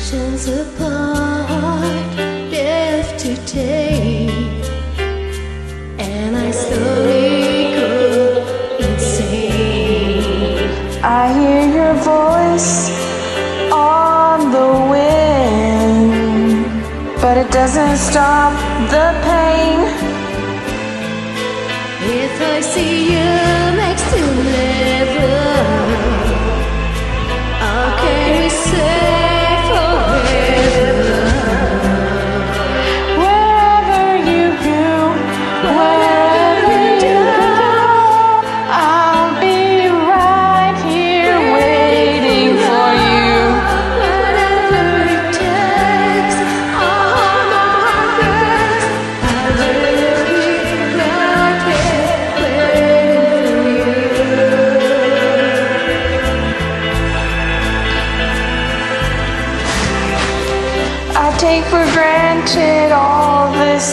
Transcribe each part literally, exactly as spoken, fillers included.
oceans apart, left to take, and I slowly go insane. I hear your voice on the wind, but it doesn't stop the pain. If I see you next to never, how can we say forever? Wherever you go, wherever you go, I'll be right here waiting for you. Whatever it takes, I'll hold my breath. I will be right here waiting for you. I take for granted all this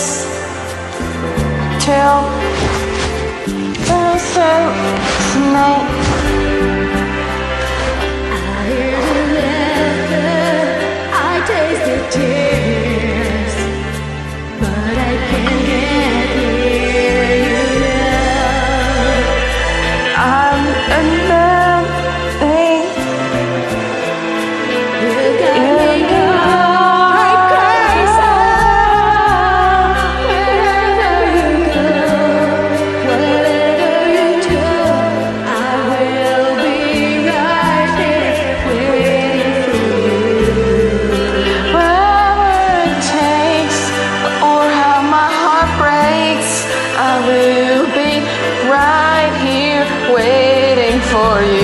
till the first night. I hear the laughter, I taste the tears, but I can't get near you now. I'm a man. You got me going crazy. Wherever you go, whatever you do, I will be right here waiting for you. Wherever it takes, or how my heart breaks, I will be right here waiting for you.